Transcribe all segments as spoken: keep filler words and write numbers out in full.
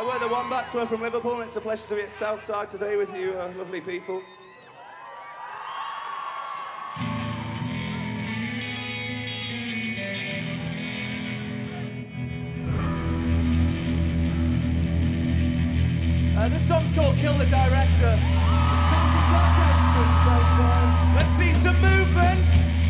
Uh, we're the Wombats, we're from Liverpool, and it's a pleasure to be at Southside today with you uh, lovely people. Uh, this song's called Kill the Director. It's time to start dancing, Southside. Let's see some movement.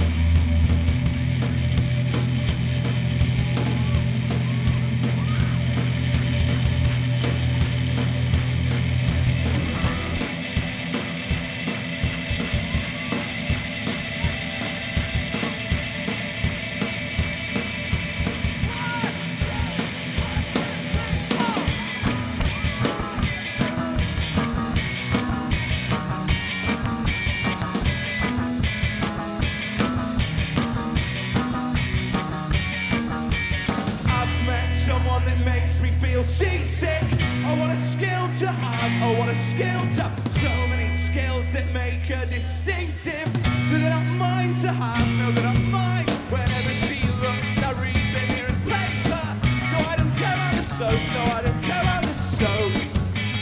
Someone that makes me feel seasick. I want a skill to have, I want a skill to have. So many skills that make her distinctive. Do they not mine to have? No, they're not mine. Whenever she looks, I read the nearest paper. No, I don't care about the soaps, no, I don't care about the soaps.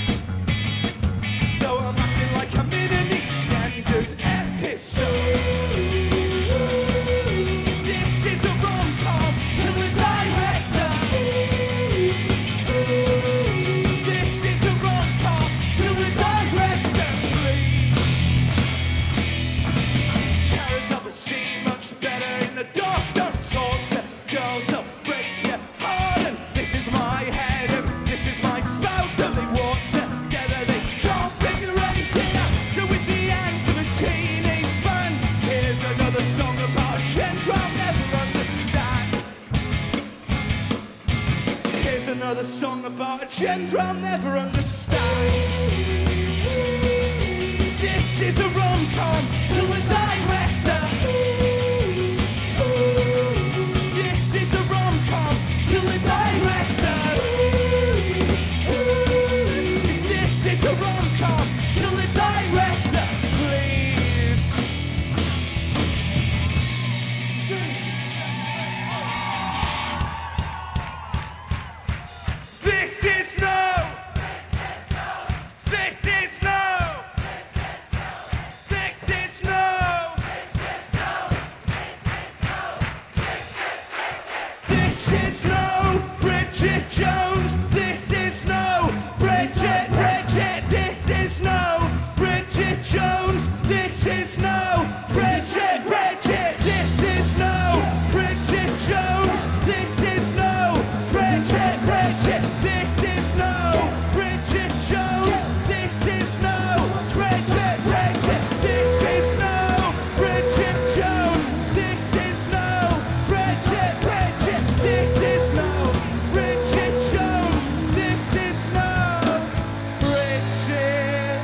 Though I'm acting like I'm in an EastEnders episode. Another song about a gender I'll never understand. This is a rom-com with a director. This is a rom-com with a director. This is a rom-com with a director. Please. This is no. This is no. This is no. This is no Bridget Jones. This is no Bridget, Bridget. This is no Bridget Jones. This is no Bridget, Bridget. This is no Bridget Jones. This is no Bridget, Bridget. This is no Bridget Jones. This is no Bridget, Bridget. This is no Bridget Jones. This is no Bridget, Bridget. This is no Bridget Jones. This is no Bridget.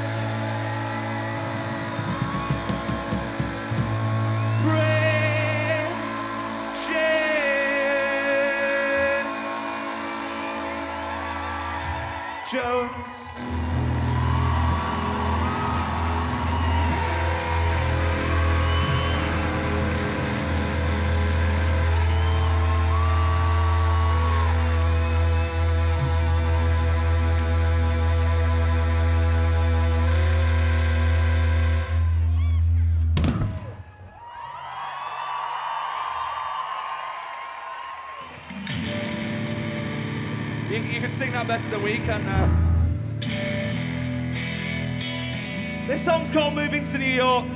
Bridget Jones. You, you can sing that better than we can now. This song's called Moving to New York.